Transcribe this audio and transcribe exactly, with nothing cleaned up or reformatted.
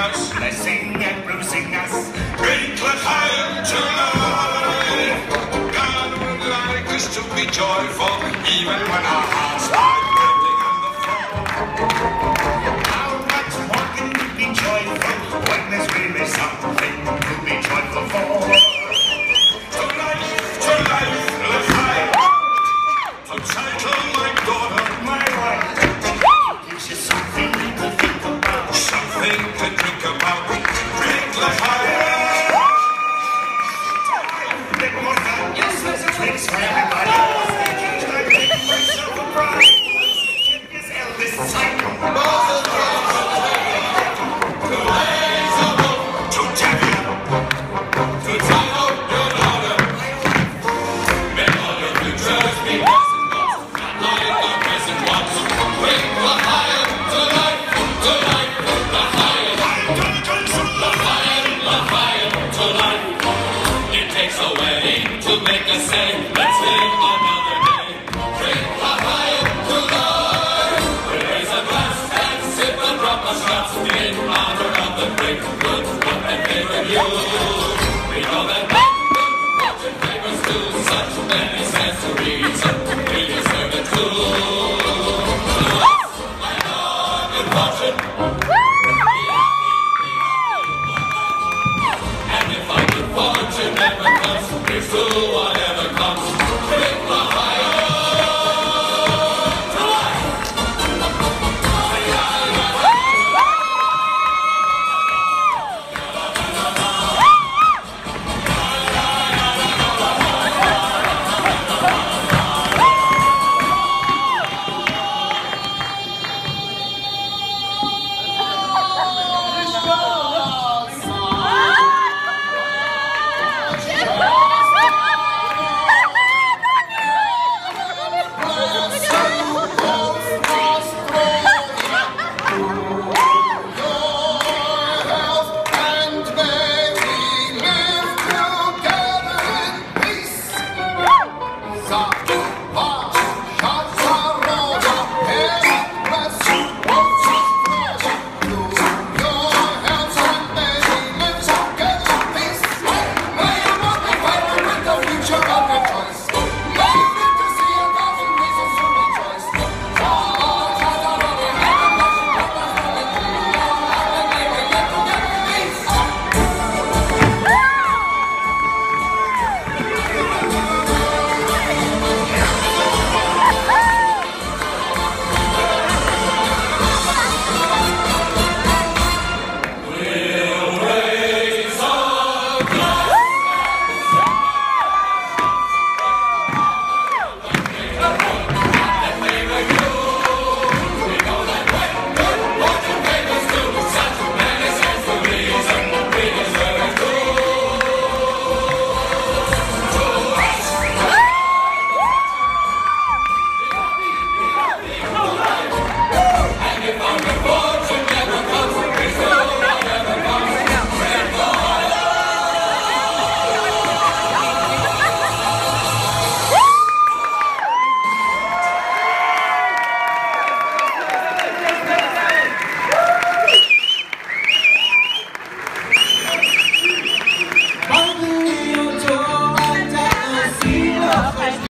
us, blessing and bruising us. Drink l'chaim tonight. God would like us to be joyful, even when our hearts start melting on the floor. How much more can we be joyful when there's really something to be joyful for? To life, to life, l'chaim. To title my daughter, my wife. Gives you something to think about, something to drink about. Drink l'chaim. Yes, there's a drinks for everybody. I'm making myself a bride. His eldest son. To raise a boat, to tell you, to tell out your daughter. May all your futures be present ones, not like the present ones. Bring l'chaim to life, to life, l'chaim. L'chaim, l'chaim to life. It takes a wedding to make us say, let's live another day. Drink l'chaim to life. We raise a glass and sip a drop of scotch in honor of the great good one that favored you. We know that good fortune favors to such many centuries. We deserve it too. To us, I know good fortune. And if our good fortune never comes, here's to what